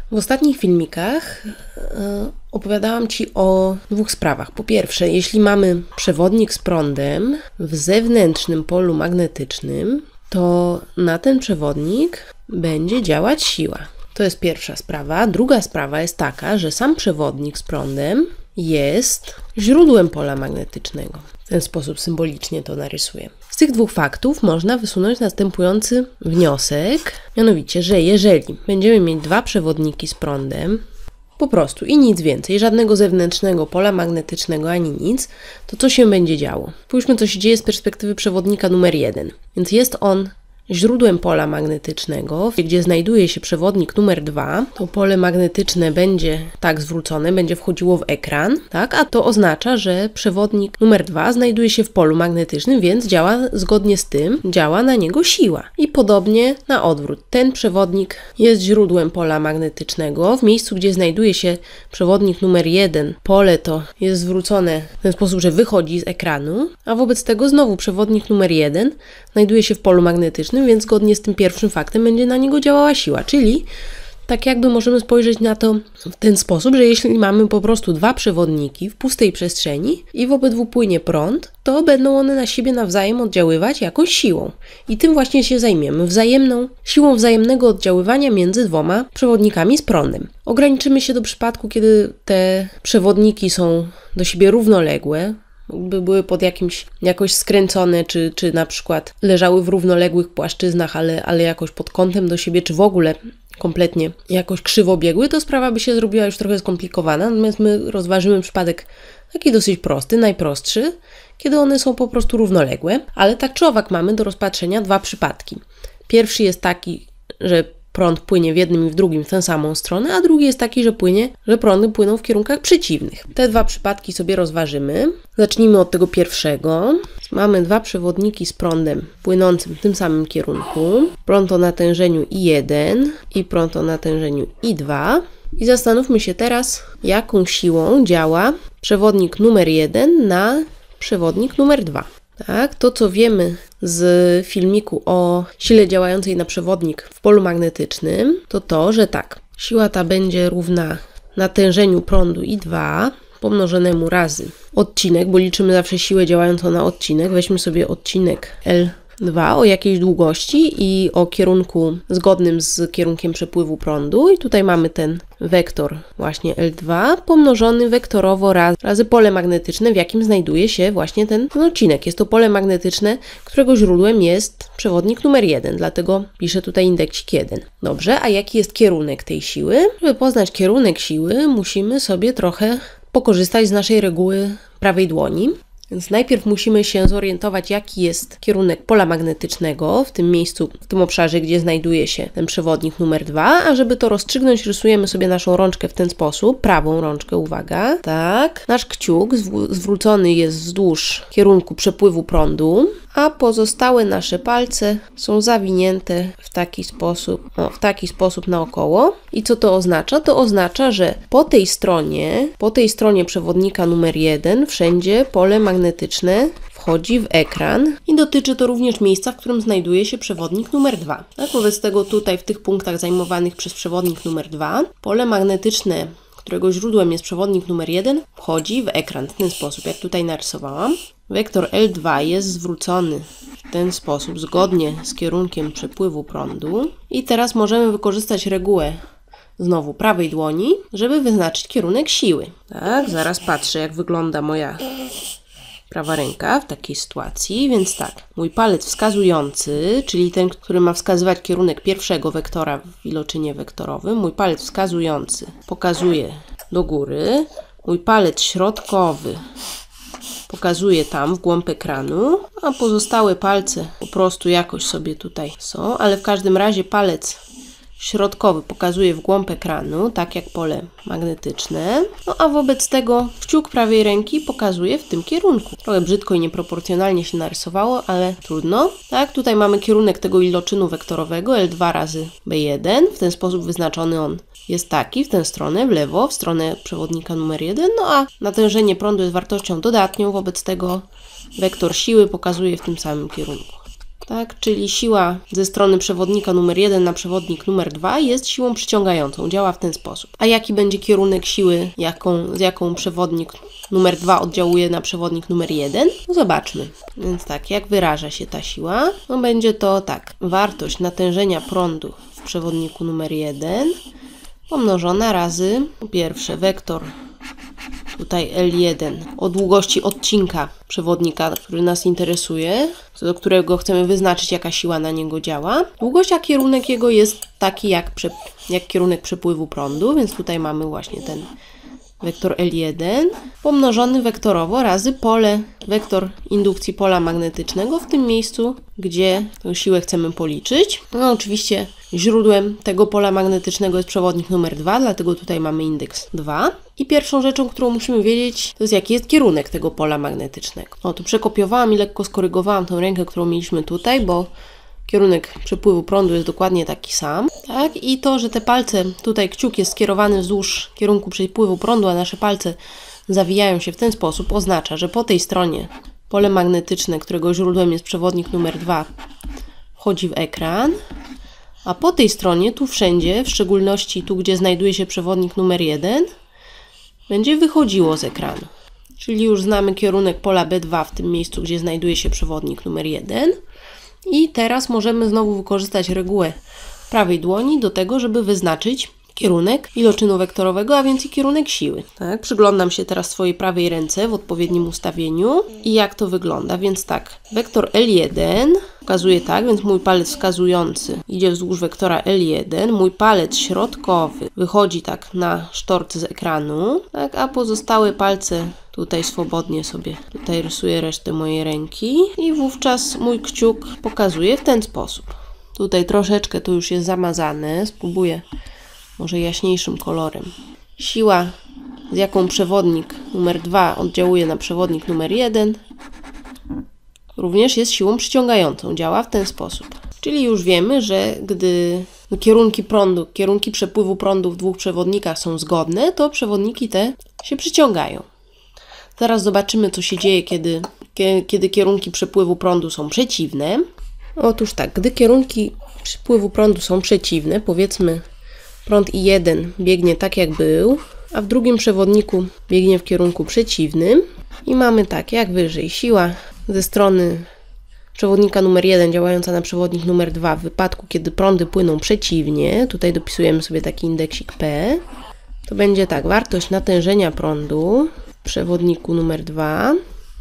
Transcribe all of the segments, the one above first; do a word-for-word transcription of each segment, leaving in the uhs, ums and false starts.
W ostatnich filmikach opowiadałam Ci o dwóch sprawach. Po pierwsze, jeśli mamy przewodnik z prądem w zewnętrznym polu magnetycznym, to na ten przewodnik będzie działać siła. To jest pierwsza sprawa. Druga sprawa jest taka, że sam przewodnik z prądem jest źródłem pola magnetycznego. W ten sposób symbolicznie to narysuję. Z tych dwóch faktów można wysunąć następujący wniosek, mianowicie, że jeżeli będziemy mieć dwa przewodniki z prądem, po prostu i nic więcej, żadnego zewnętrznego pola magnetycznego ani nic, to co się będzie działo? Spójrzmy, co się dzieje z perspektywy przewodnika numer jeden. Więc jest on źródłem pola magnetycznego, gdzie znajduje się przewodnik numer dwa, to pole magnetyczne będzie tak zwrócone, będzie wchodziło w ekran, tak? A to oznacza, że przewodnik numer dwa znajduje się w polu magnetycznym, więc działa zgodnie z tym, działa na niego siła. I podobnie na odwrót. Ten przewodnik jest źródłem pola magnetycznego. W miejscu, gdzie znajduje się przewodnik numer jeden, pole to jest zwrócone w ten sposób, że wychodzi z ekranu, a wobec tego znowu przewodnik numer jeden znajduje się w polu magnetycznym, więc zgodnie z tym pierwszym faktem będzie na niego działała siła, czyli tak jakby możemy spojrzeć na to w ten sposób, że jeśli mamy po prostu dwa przewodniki w pustej przestrzeni i w obydwu płynie prąd, to będą one na siebie nawzajem oddziaływać jakąś siłą. I tym właśnie się zajmiemy, wzajemną siłą wzajemnego oddziaływania między dwoma przewodnikami z prądem. Ograniczymy się do przypadku, kiedy te przewodniki są do siebie równoległe, by były pod jakimś, jakoś skręcone, czy, czy na przykład leżały w równoległych płaszczyznach, ale, ale jakoś pod kątem do siebie, czy w ogóle kompletnie jakoś krzywo biegły, to sprawa by się zrobiła już trochę skomplikowana, natomiast my rozważymy przypadek taki dosyć prosty, najprostszy, kiedy one są po prostu równoległe, ale tak czy owak mamy do rozpatrzenia dwa przypadki. Pierwszy jest taki, że prąd płynie w jednym i w drugim w tę samą stronę, a drugi jest taki, że płynie, że prądy płyną w kierunkach przeciwnych. Te dwa przypadki sobie rozważymy. Zacznijmy od tego pierwszego. Mamy dwa przewodniki z prądem płynącym w tym samym kierunku. Prąd o natężeniu I jeden i prąd o natężeniu I dwa. I zastanówmy się teraz, jaką siłą działa przewodnik numer jeden na przewodnik numer dwa. Tak, to co wiemy z filmiku o sile działającej na przewodnik w polu magnetycznym, to to, że tak, siła ta będzie równa natężeniu prądu I dwa pomnożonemu razy odcinek, bo liczymy zawsze siłę działającą na odcinek. Weźmy sobie odcinek L dwa o jakiejś długości i o kierunku zgodnym z kierunkiem przepływu prądu i tutaj mamy ten wektor właśnie L dwa pomnożony wektorowo raz, razy pole magnetyczne, w jakim znajduje się właśnie ten, ten odcinek. Jest to pole magnetyczne, którego źródłem jest przewodnik numer jeden, dlatego piszę tutaj indeksik jeden. Dobrze, a jaki jest kierunek tej siły? Żeby poznać kierunek siły, musimy sobie trochę pokorzystać z naszej reguły prawej dłoni. Więc najpierw musimy się zorientować, jaki jest kierunek pola magnetycznego w tym miejscu, w tym obszarze, gdzie znajduje się ten przewodnik numer dwa, a żeby to rozstrzygnąć, rysujemy sobie naszą rączkę w ten sposób, prawą rączkę, uwaga, tak. Nasz kciuk zwrócony jest wzdłuż kierunku przepływu prądu, a pozostałe nasze palce są zawinięte w taki sposób, no, w taki sposób naokoło. I co to oznacza? To oznacza, że po tej stronie, po tej stronie przewodnika numer jeden wszędzie pole magnetyczne wchodzi w ekran i dotyczy to również miejsca, w którym znajduje się przewodnik numer dwa. Tak, wobec tego tutaj w tych punktach zajmowanych przez przewodnik numer dwa pole magnetyczne, którego źródłem jest przewodnik numer jeden, wchodzi w ekran w ten sposób, jak tutaj narysowałam. Wektor L dwa jest zwrócony w ten sposób, zgodnie z kierunkiem przepływu prądu. I teraz możemy wykorzystać regułę znowu prawej dłoni, żeby wyznaczyć kierunek siły. Tak, zaraz patrzę, jak wygląda moja prawa ręka w takiej sytuacji, więc tak, mój palec wskazujący, czyli ten, który ma wskazywać kierunek pierwszego wektora w iloczynie wektorowym, mój palec wskazujący pokazuje do góry, mój palec środkowy pokazuje tam w głąb ekranu, a pozostałe palce po prostu jakoś sobie tutaj są, ale w każdym razie palec środkowy pokazuje w głąb ekranu, tak jak pole magnetyczne, no a wobec tego kciuk prawej ręki pokazuje w tym kierunku. Trochę brzydko i nieproporcjonalnie się narysowało, ale trudno. Tak, tutaj mamy kierunek tego iloczynu wektorowego L dwa razy B jeden, w ten sposób wyznaczony on jest taki, w tę stronę, w lewo, w stronę przewodnika numer jeden, no a natężenie prądu jest wartością dodatnią, wobec tego wektor siły pokazuje w tym samym kierunku. tak? Czyli siła ze strony przewodnika numer jeden na przewodnik numer dwa jest siłą przyciągającą, działa w ten sposób. A jaki będzie kierunek siły, jaką, z jaką przewodnik numer dwa oddziałuje na przewodnik numer jeden? No zobaczmy. Więc tak, jak wyraża się ta siła? No będzie to tak, wartość natężenia prądu w przewodniku numer jeden pomnożona razy, po pierwsze, wektor tutaj L jeden o długości odcinka przewodnika, który nas interesuje, co do którego chcemy wyznaczyć, jaka siła na niego działa. Długość, a kierunek jego jest taki jak, prze, jak kierunek przepływu prądu, więc tutaj mamy właśnie ten wektor L jeden pomnożony wektorowo razy pole, wektor indukcji pola magnetycznego w tym miejscu, gdzie tę siłę chcemy policzyć. No oczywiście źródłem tego pola magnetycznego jest przewodnik numer dwa, dlatego tutaj mamy indeks dwa. I pierwszą rzeczą, którą musimy wiedzieć, to jest jaki jest kierunek tego pola magnetycznego. O, tu przekopiowałam i lekko skorygowałam tę rękę, którą mieliśmy tutaj, bo kierunek przepływu prądu jest dokładnie taki sam, tak? I to, że te palce, tutaj kciuk jest skierowany wzdłuż kierunku przepływu prądu, a nasze palce zawijają się w ten sposób, oznacza, że po tej stronie pole magnetyczne, którego źródłem jest przewodnik numer dwa, wchodzi w ekran, a po tej stronie, tu wszędzie, w szczególności tu, gdzie znajduje się przewodnik numer jeden, będzie wychodziło z ekranu. Czyli już znamy kierunek pola B dwa w tym miejscu, gdzie znajduje się przewodnik numer jeden. I teraz możemy znowu wykorzystać regułę prawej dłoni do tego, żeby wyznaczyć kierunek iloczynu wektorowego, a więc i kierunek siły. Tak? Przyglądam się teraz swojej prawej ręce w odpowiednim ustawieniu i jak to wygląda. Więc tak, wektor L jeden pokazuje tak, więc mój palec wskazujący idzie wzdłuż wektora L jeden, mój palec środkowy wychodzi tak na sztort z ekranu, tak? A pozostałe palce tutaj swobodnie sobie tutaj rysuję resztę mojej ręki i wówczas mój kciuk pokazuje w ten sposób. Tutaj troszeczkę to już jest zamazane, spróbuję może jaśniejszym kolorem. Siła, z jaką przewodnik numer dwa oddziałuje na przewodnik numer jeden, również jest siłą przyciągającą. Działa w ten sposób. Czyli już wiemy, że gdy kierunki prądu, kierunki przepływu prądu w dwóch przewodnikach są zgodne, to przewodniki te się przyciągają. Zaraz zobaczymy, co się dzieje, kiedy, kiedy kierunki przepływu prądu są przeciwne. Otóż tak, gdy kierunki przepływu prądu są przeciwne, powiedzmy prąd I jeden biegnie tak jak był, a w drugim przewodniku biegnie w kierunku przeciwnym i mamy tak, jak wyżej, siła ze strony przewodnika numer jeden działająca na przewodnik numer dwa w wypadku, kiedy prądy płyną przeciwnie, tutaj dopisujemy sobie taki indeksik P, to będzie tak, wartość natężenia prądu w przewodniku numer dwa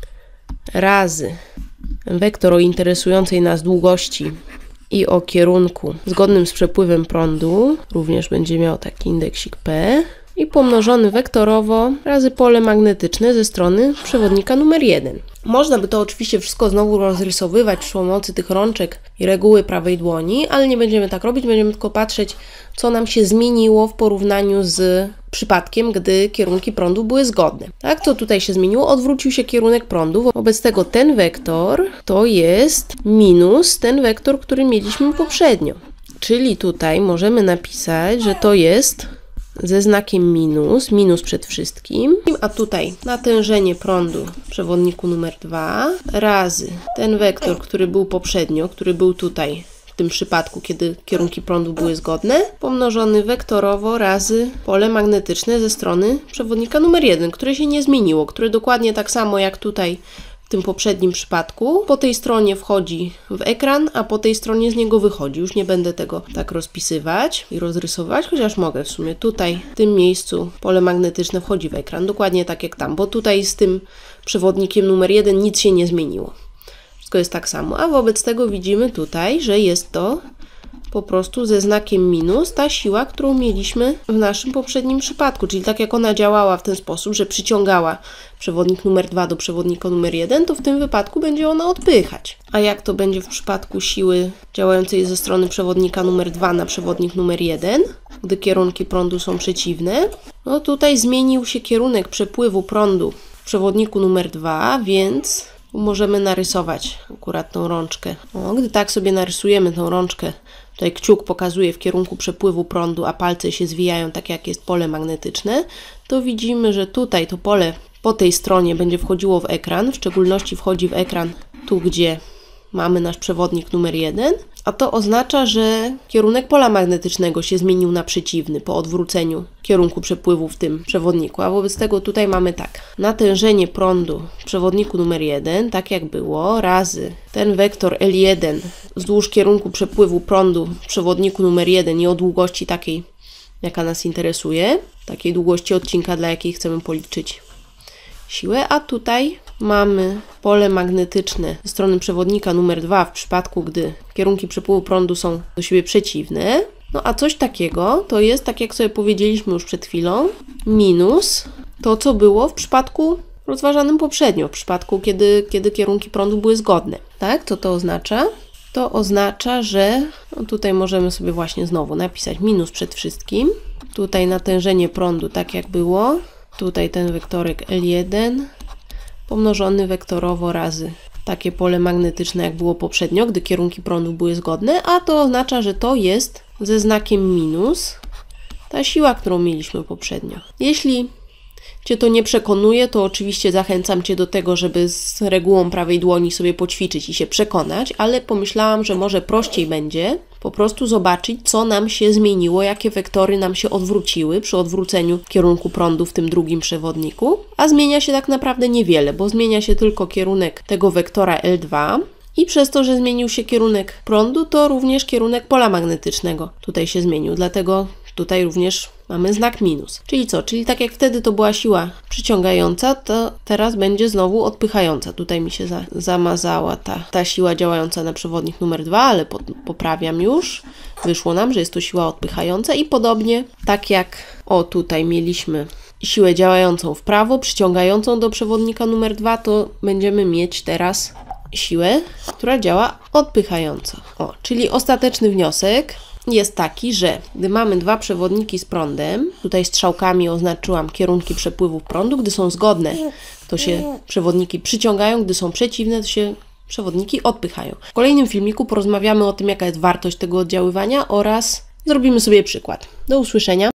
razy wektor o interesującej nas długości i o kierunku zgodnym z przepływem prądu, również będzie miał taki indeksik P, i pomnożony wektorowo razy pole magnetyczne ze strony przewodnika numer jeden. Można by to oczywiście wszystko znowu rozrysowywać przy pomocy tych rączek i reguły prawej dłoni, ale nie będziemy tak robić, będziemy tylko patrzeć, co nam się zmieniło w porównaniu z przypadkiem, gdy kierunki prądu były zgodne. Tak, co tutaj się zmieniło? Odwrócił się kierunek prądu, wobec tego ten wektor to jest minus ten wektor, który mieliśmy poprzednio. Czyli tutaj możemy napisać, że to jest ze znakiem minus, minus przed wszystkim, a tutaj natężenie prądu w przewodniku numer dwa razy ten wektor, który był poprzednio, który był tutaj w tym przypadku, kiedy kierunki prądu były zgodne, pomnożony wektorowo razy pole magnetyczne ze strony przewodnika numer jeden, które się nie zmieniło, które dokładnie tak samo jak tutaj w tym poprzednim przypadku po tej stronie wchodzi w ekran, a po tej stronie z niego wychodzi. Już nie będę tego tak rozpisywać i rozrysować, chociaż mogę w sumie. Tutaj w tym miejscu pole magnetyczne wchodzi w ekran, dokładnie tak jak tam, bo tutaj z tym przewodnikiem numer jeden nic się nie zmieniło. Wszystko jest tak samo, a wobec tego widzimy tutaj, że jest to po prostu ze znakiem minus ta siła, którą mieliśmy w naszym poprzednim przypadku, czyli tak jak ona działała w ten sposób, że przyciągała przewodnik numer dwa do przewodnika numer jeden, to w tym wypadku będzie ona odpychać. A jak to będzie w przypadku siły działającej ze strony przewodnika numer dwa na przewodnik numer jeden, gdy kierunki prądu są przeciwne? No tutaj zmienił się kierunek przepływu prądu w przewodniku numer dwa, więc możemy narysować akurat tą rączkę. O, gdy tak sobie narysujemy tą rączkę, tutaj kciuk pokazuje w kierunku przepływu prądu, a palce się zwijają tak jak jest pole magnetyczne, to widzimy, że tutaj to pole po tej stronie będzie wchodziło w ekran, w szczególności wchodzi w ekran tu, gdzie mamy nasz przewodnik numer jeden, a to oznacza, że kierunek pola magnetycznego się zmienił na przeciwny po odwróceniu kierunku przepływu w tym przewodniku. A wobec tego tutaj mamy tak, natężenie prądu w przewodniku numer jeden, tak jak było, razy ten wektor L jeden wzdłuż kierunku przepływu prądu w przewodniku numer jeden i o długości takiej, jaka nas interesuje, takiej długości odcinka, dla jakiej chcemy policzyć siłę, a tutaj mamy pole magnetyczne ze strony przewodnika numer dwa w przypadku, gdy kierunki przepływu prądu są do siebie przeciwne. No a coś takiego to jest, tak jak sobie powiedzieliśmy już przed chwilą, minus to, co było w przypadku rozważanym poprzednio, w przypadku, kiedy, kiedy kierunki prądu były zgodne. Tak? Co to oznacza? To oznacza, że no tutaj możemy sobie właśnie znowu napisać minus przed wszystkim. Tutaj natężenie prądu tak jak było. Tutaj ten wektorek L jeden pomnożony wektorowo razy takie pole magnetyczne, jak było poprzednio, gdy kierunki prądu były zgodne, a to oznacza, że to jest ze znakiem minus ta siła, którą mieliśmy poprzednio. Jeśli Cię to nie przekonuje, to oczywiście zachęcam Cię do tego, żeby z regułą prawej dłoni sobie poćwiczyć i się przekonać, ale pomyślałam, że może prościej będzie po prostu zobaczyć, co nam się zmieniło, jakie wektory nam się odwróciły przy odwróceniu kierunku prądu w tym drugim przewodniku, a zmienia się tak naprawdę niewiele, bo zmienia się tylko kierunek tego wektora L dwa i przez to, że zmienił się kierunek prądu, to również kierunek pola magnetycznego tutaj się zmienił, dlatego tutaj również mamy znak minus. Czyli co? Czyli tak jak wtedy to była siła przyciągająca, to teraz będzie znowu odpychająca. Tutaj mi się za, zamazała ta, ta siła działająca na przewodnik numer dwa, ale po, poprawiam już. Wyszło nam, że jest to siła odpychająca i podobnie tak jak o tutaj mieliśmy siłę działającą w prawo, przyciągającą do przewodnika numer dwa, to będziemy mieć teraz siłę, która działa odpychająco. O, czyli ostateczny wniosek jest taki, że gdy mamy dwa przewodniki z prądem, tutaj strzałkami oznaczyłam kierunki przepływu prądu, gdy są zgodne, to się przewodniki przyciągają, gdy są przeciwne, to się przewodniki odpychają. W kolejnym filmiku porozmawiamy o tym, jaka jest wartość tego oddziaływania oraz zrobimy sobie przykład. Do usłyszenia.